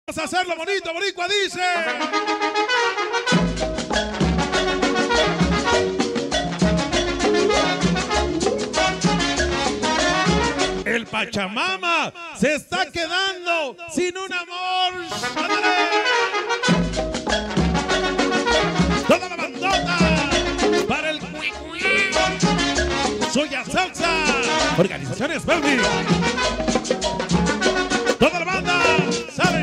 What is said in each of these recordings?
Vamos a hacerlo bonito, boricua, dice. El Pachamama se está quedando sin un amor. ¡Ándale! Toda la bandota para el Soya Salsa. Organizaciones Bernie. Toda la banda sabe.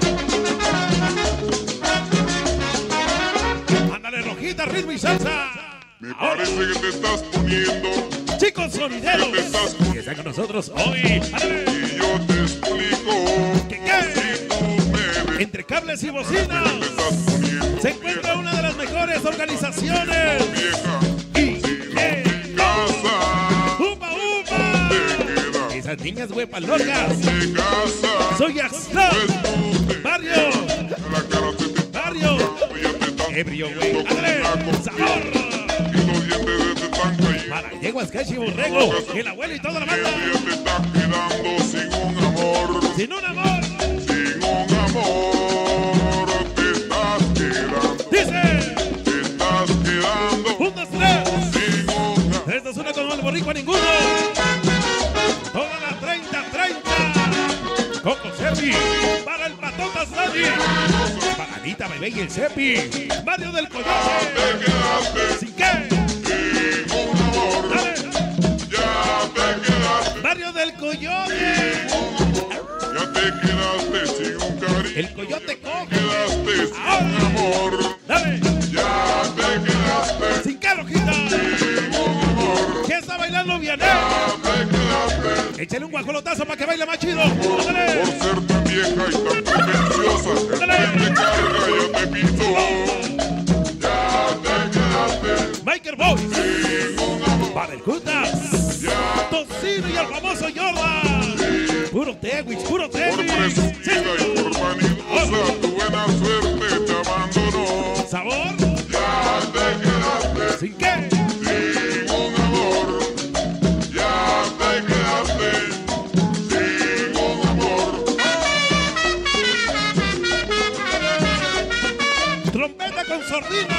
Ándale, Rojita, ritmo y salsa. Me parece que te estás poniendo. Chicos sonideros que están con nosotros hoy. ¡Ándale! Y yo te explico. ¿Qué? Si tú me ves, Entre cables y bocinas te estás poniendo. se encuentra una de las mejores organizaciones. Vieja, Y casa, ¡upa, upa! te quedas Esas niñas huepas locas. de casa. Soy Axla. Pues tú te Barrio. la cara se te Barrio. ya te están Ebrio, güey. poniendo con ¡Ándale! una copia. ¡Sabor! Y los dientes se te están cayendo. Para yeguas, cachi, borrego. El abuelo y toda la banda. Ya te estás quedando sin un amor. Sin un amor. Sin un amor. Te estás quedando. Dice. Te estás quedando. 1, 2, 3. Sin un amor. Esta es una con el boricua ninguno. Toda la 30-30. Coco Cepi. Para el Patotas Daddy. Para Anita Bebé y el Cepi. Barrio del Coyote. Te quedaste ¿Sin qué? sin un amor. Dale. Ya te quedaste Barrio del Coyote. Ya te quedaste sin un cariño. El Coyote coge. Quedaste sin amor. Dale. Ya te quedaste ¿Sin qué, Rojita? sin un amor. ¿Quién está bailando bien? Ya te quedaste Échale un guajolotazo para que baile más chido. por Dale. ser tan vieja y tan pretenciosa. El Dale. que te carga ya te pisó. Ya te quedaste Michael Boys. sin un amor. Para el Jutas. Ya Tocino y el famoso Jordan. Puro Tewix, puro por Tewix. presumida y por vanidosa, tu buena suerte te abandonó. Sabor. Ya te quedaste ¿Sin qué? sin un amor. Ya te quedaste sin un amor. Trompeta con sordina.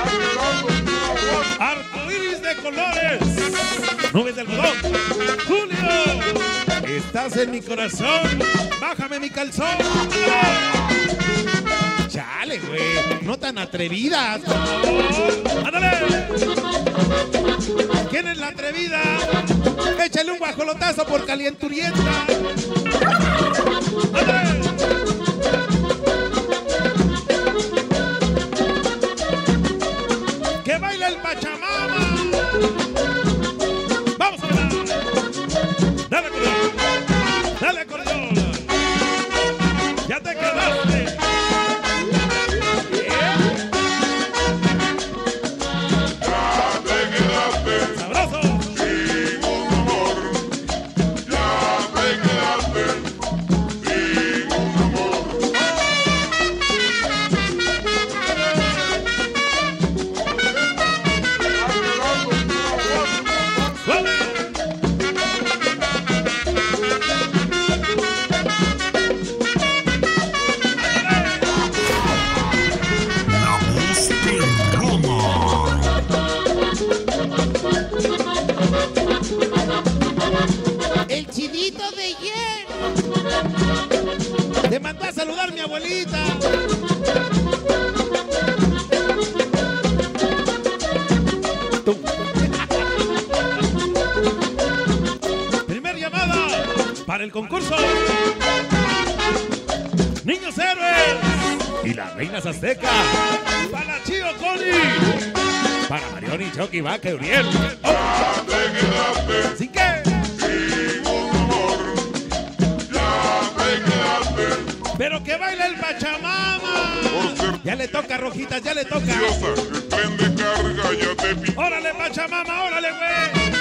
Arcoíris de colores. Nubes de algodón. Julio. Estás en mi corazón. Bájame mi calzón. Chale, güey. No tan atrevidas, por favor. ¡Ándale! ¿Quién es la atrevida? Échale un guajolotazo por calienturienta. ¡Ándale! ¡Que baila el Pachamama! ¡Vamos a bailar! ¡Dale, acordeón! ¡Dale, acordeón! ¡Ya te quedaste! Ya te quedaste ¡Sabroso! sin un amor. Ya te quedaste sin un amor. ¡Suave! La voz perrona. El chidito de Yen. Te mandó a saludar mi abuelita. Tú. Primer llamada para el concurso. Niños héroes y las reinas aztecas. Para Chío Coni. Para Marioni, Chucky, Vaca y Uriel. Oh, Ya te quedaste ¿sin qué? sin un amor. Ya te quedaste Pero que baila el Pachamama. por ser Ya le toca, Rojitas, ya le toca. diosa. El tren de carga ya te pisó. ¡Órale, Pachamama, órale, güey!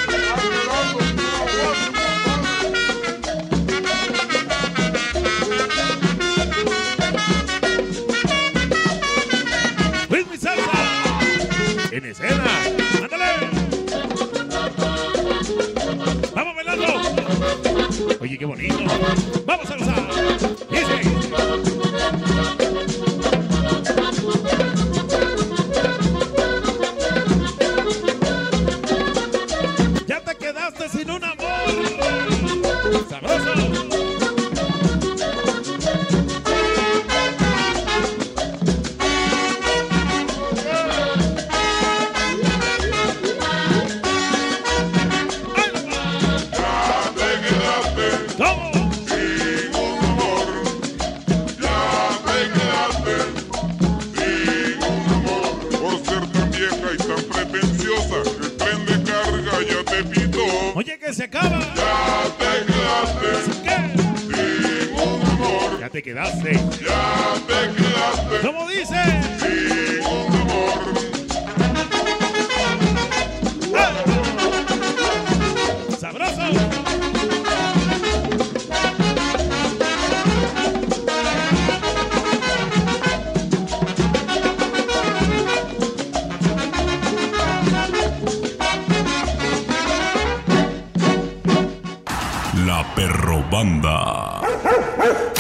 ¡Ritmo y salsa! ¡En escena! ¡Ándale! ¡Vamos bailando! Oye, qué bonito. ¡Vamos a gozar! Dice. quedaste. Ya te quedaste ¿Cómo dice? sin un amor. ¡Sabroso! La Perro Banda.